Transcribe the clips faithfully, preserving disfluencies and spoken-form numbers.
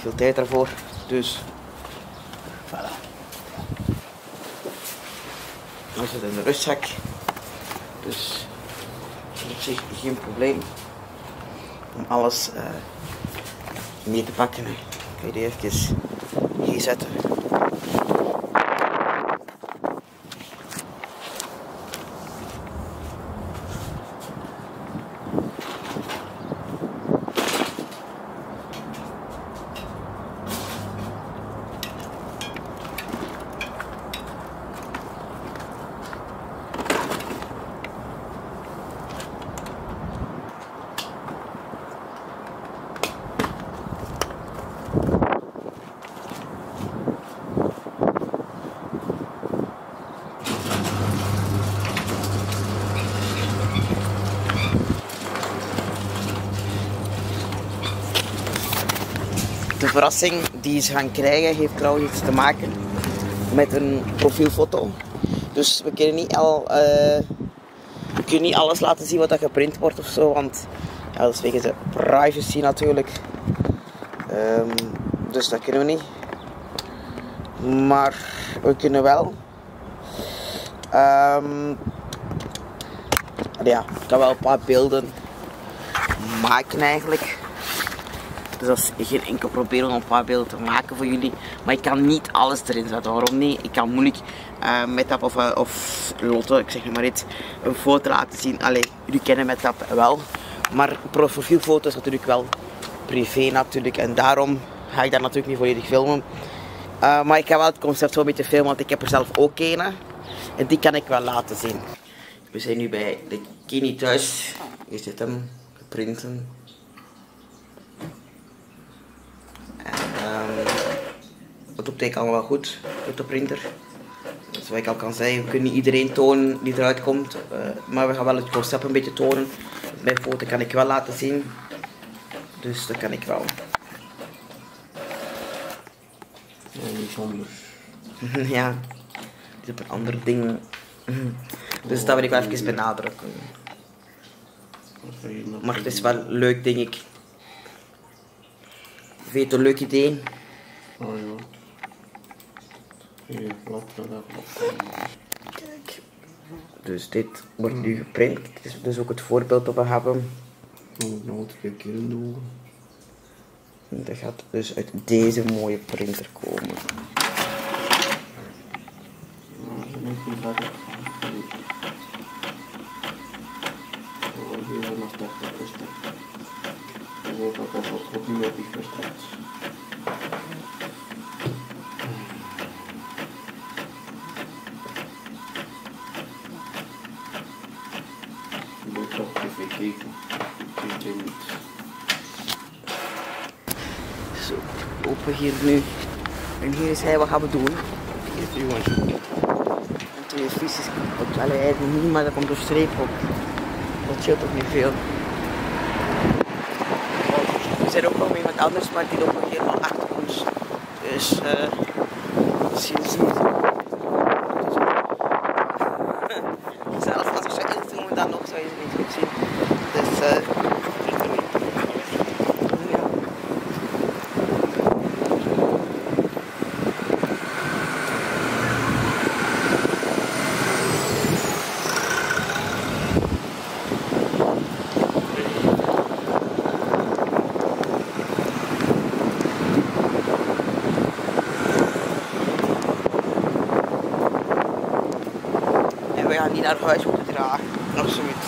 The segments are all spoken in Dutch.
veel tijd daarvoor. Dus, voilà. Dan zit het in de rustzak. Dus, op zich geen probleem om alles uh, mee te pakken. Hè. Ik ga die even hier zetten. De verrassing die ze gaan krijgen heeft trouwens iets te maken met een profielfoto. Dus we kunnen niet, al, uh, we kunnen niet alles laten zien wat dat geprint wordt of zo, want ja, dat is wegens de privacy natuurlijk. Um, dus dat kunnen we niet. Maar we kunnen wel. Um, ja, ik kan wel een paar beelden maken eigenlijk. Dus dat is geen enkel proberen om een paar beelden te maken voor jullie. Maar ik kan niet alles erin zetten. Waarom niet? Ik kan moeilijk uh, Metap of, uh, of Lotte, ik zeg maar iets, een foto laten zien. Allee, jullie kennen Metap wel. Maar profielfoto's is natuurlijk wel privé natuurlijk. En daarom ga ik dat natuurlijk niet volledig filmen. Uh, maar ik ga wel het concept zo een beetje filmen, want ik heb er zelf ook een. En die kan ik wel laten zien. We zijn nu bij de Kini thuis. Hier zit hem, geprinten. Um, het optekent allemaal wel goed met de printer. Dus wat ik al kan zeggen, we kunnen niet iedereen tonen die eruit komt. Uh, maar we gaan wel het concept een beetje tonen. Mijn foto kan ik wel laten zien. Dus dat kan ik wel. Ja, niet zonder. Ja, het is op een ander ding. Dus dat wil ik wel even benadrukken. Maar het is wel leuk, denk ik. Vind je het een leuk idee? Oh ja. Hier, laat dat Kijk. Dus dit wordt nu geprint. Dit is dus ook het voorbeeld dat we hebben. Ik moet nog twee keer doen. Dat gaat dus uit deze mooie printer komen. Ja, ze moet niet verder. Hier nog tachtig procent. Ik hoop dat dat opnieuw op die verstaat. Ik moet toch even kijken. Ik weet niet. Zo, open hier nu. En hier is hij, wat gaan we doen? Hier is jongens. En twee visjes kapot. Allee, eigenlijk niet, maar dat komt door streep op. Dat scheelt toch niet veel. Er zijn ook nog iemand anders, maar die loopt nog helemaal achter ons. Dus, uh, misschien zien we het. Zelfs als ik zo inzoomen, dan nog zou je ze niet goed zien. Dus, uh, ja. We gaan die naar huis moeten dragen, of zoiets.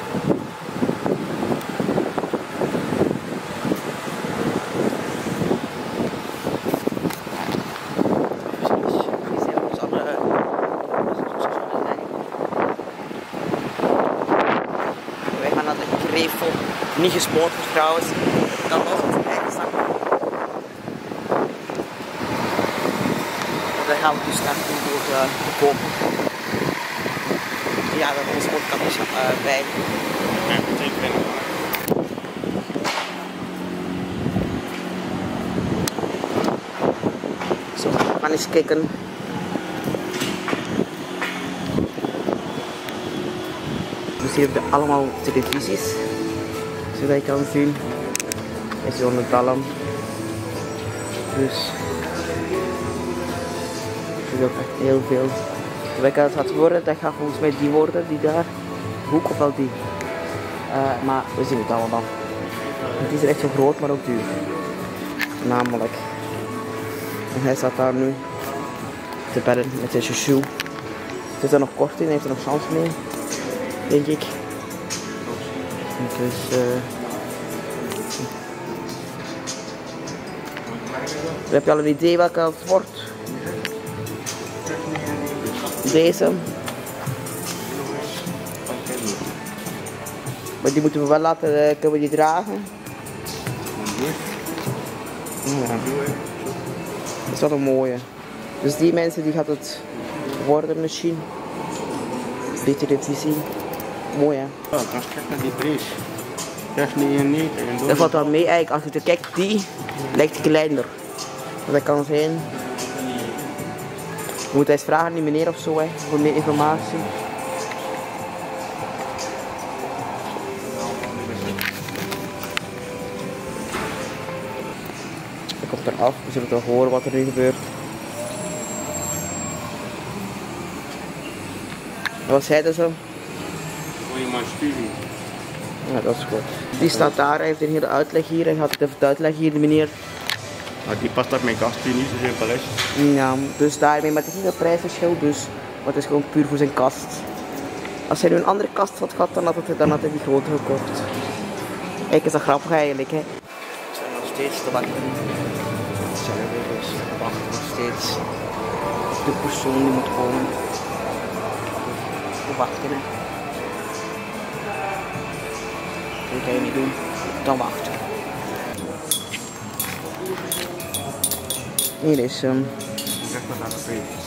Hier zijn onze andere... Wij gaan naar de Krevel, niet gesponsord trouwens, dat was onze eigen zak. Daar gaan we dus naar voor uh, kopen. Ja, we hebben ons mondkapjes uh, bij. Ja, ik ben Zo, we gaan eens kijken. Dus hier hebben we allemaal televisies. Zodat je kan zien. Is onder het allem. Dus het is ook echt heel veel. Welke dat gaat worden, dat gaat volgens mij die worden, die daar. Hoek of wel die. Uh, maar we zien het allemaal. Het is echt zo groot, maar ook duur. Namelijk. En hij staat daar nu te bedden met zijn chouchou. Het is er nog kort in, hij heeft er nog chance mee. Denk ik. Dus uh, heb je al een idee welke het wordt? Deze. Maar die moeten we wel laten, uh, kunnen we die dragen? Ja. Dat is wel een mooie. Dus die mensen die gaat het worden misschien. Betere visie. Mooi hè? Ja, dan kijk naar die prijs. Dat is niet een niet. Dat valt wel mee eigenlijk. Als je er kijkt, die lijkt kleiner. Dus dat kan zijn. Je moet eens vragen aan die meneer of zo hè, voor meer informatie. Dat komt eraf, we zullen toch horen wat er nu gebeurt. Wat zeiden ze? Wil je maar studie? Ja, dat is goed. Die staat daar, hij heeft een hele uitleg hier, hij gaat het even uitleggen hier, de meneer. Maar die past op mijn kast die niet zo simpel is. Ja, dus daarmee, maar het is niet een prijsverschil, dus, maar het is gewoon puur voor zijn kast. Als hij nu een andere kast had gehad, dan had, het, dan had hij die groter gekocht. Kijk, is dat grappig eigenlijk, hè? We zijn nog steeds te wachten. We zijn er weer, dus we wachten nog steeds. De persoon die moet komen. We wachten, hè. Dat kan je niet doen, dan wachten. Hier is hem. Um... Zeg maar naar de prijs.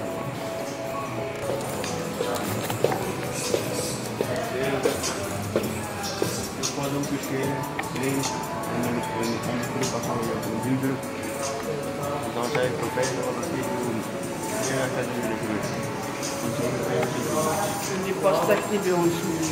En dan moet je in de groep gaan we op een duurdruk. Dan zei ik professor wat ik niet doen. Ja, dat is natuurlijk niet. Die past echt niet bij ons.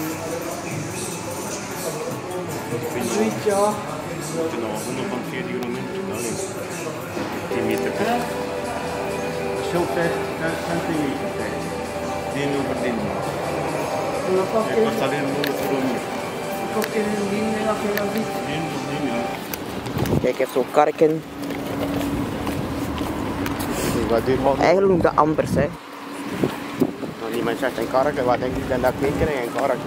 Zoiets ja. We moeten nog honderdveertig euro minder betalen. tien meter. Zo ver, dat zijn tien meter. tien over tien. Het kost alleen honderd euro meer. Ik heb geen dien meer dat je dat ziet. Kijk, hij heeft zo'n karken. Eigenlijk noemt dat anders, hè. Als iemand zegt een karken, wat denk je dan dat ik niet krijg, een karken?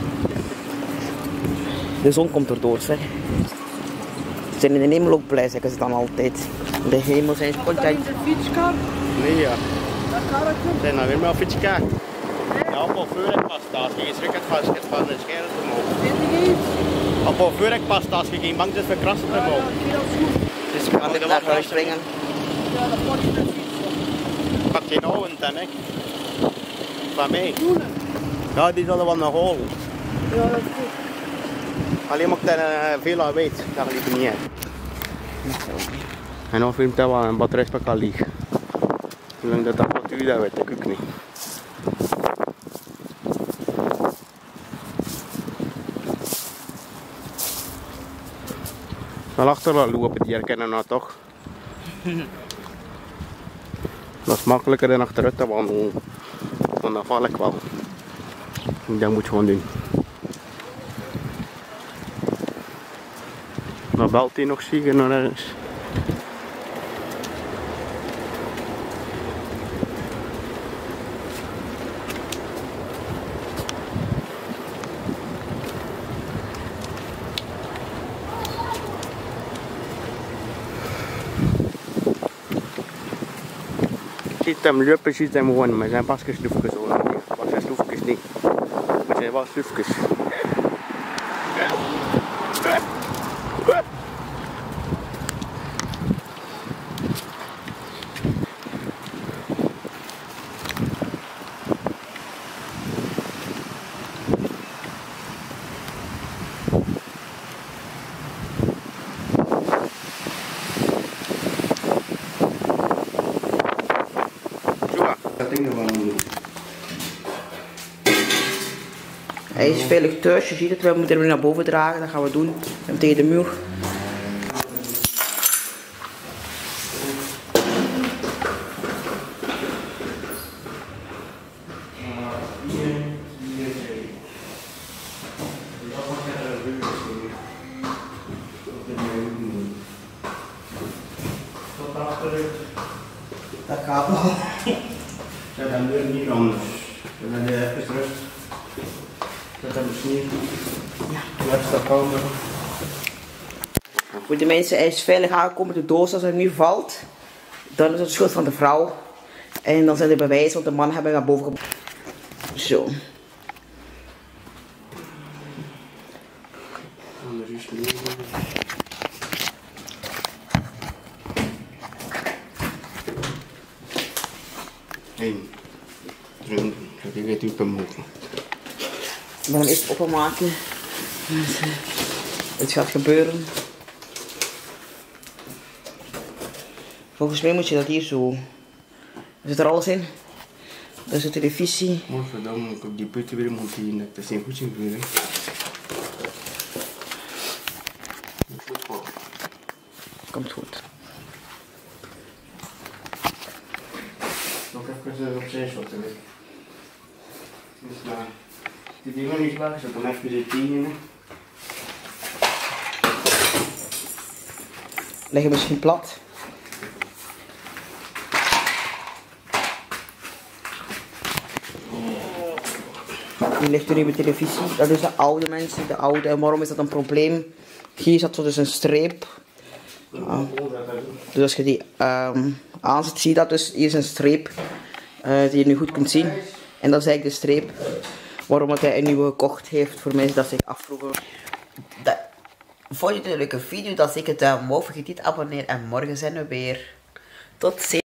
De zon komt erdoor, zeg. Ze zijn in de hemel ook blij, zeggen ze dan altijd. In de hemel zijn ze content. Dat is een fietskar. Nee, ja. Dat karretje. Zijn nou weer maar op fietsje kijken? Ja, op een vuurrek past als je geen schrik hebt van het van de scherm omhoog. Weet je niet? Op een vuurrek past als je geen bang bent voor krassen Ja, omhoog. ja, heel goed. Dus we gaan even naar huis brengen. Ja, dat pak je met fietsen. Pak geen oude dan, hè? Van mij. Doen hè? Ja, die zullen wel nog holen. Ja, dat is goed. Alleen maar ik daar uh, veel aan weet, dat ligt er niet uit. En dan filmt dat wel een batterijspak al liggen. Hoe lang dat dat wat duurt, dat weet ik ook niet. Wel achter wel lopen, die herkennen nou toch. Dat is makkelijker dan achteruit te wandelen. Want dan val ik wel. Dat moet je gewoon doen. Dan belt hij nog zieken naar ergens. Ziet hem lopen, ziet hem gewoon, maar zijn pas sloefjes hoor. Maar zijn sloefjes niet. Maar zijn wel sloefjes. Hij is veilig thuis, je ziet het, we moeten hem weer naar boven dragen, dat gaan we doen. Hem tegen de muur. terug. Dat gaat wel. Ja, dan weer niet anders. Dan heb je even rust. Dat hebben we niet. Ja. Laat dat komen. Goed, de mensen, hij is veilig aangekomen. De doos als hij nu valt, dan is het de schuld van de vrouw. En dan zijn er bewijzen, want de man hebben we naar boven gebracht. Zo. Anders is het niet. Eén. Drie. Dat ik weet hoe ik hem moet. We gaan hem eerst openmaken. Het gaat gebeuren. Volgens mij moet je dat hier zo. Er zit er alles in. Er is de televisie. Oh, verdamme, moet ik op die putten weer monteren. Dat is niet goed in weer. Komt goed. Nog even opzij zotten. Dus nou, die dingen niet laag, zet hem even de tien in. Leg je misschien plat. Hier ligt er nu mijn televisie. Dat is de oude mensen, de oude. En waarom is dat een probleem? Hier zat zo dus een streep. Ah. Dus als je die um, aanzet, zie je dat dus. Hier is een streep uh, die je nu goed kunt zien. En dat is eigenlijk de streep waarom dat hij een nieuwe gekocht heeft. Voor mensen dat zich afvroegen. Dat, vond je het een leuke video? Dat ik het duim omhoog. Vergeet niet te abonneren. En morgen zijn we weer. Tot ziens.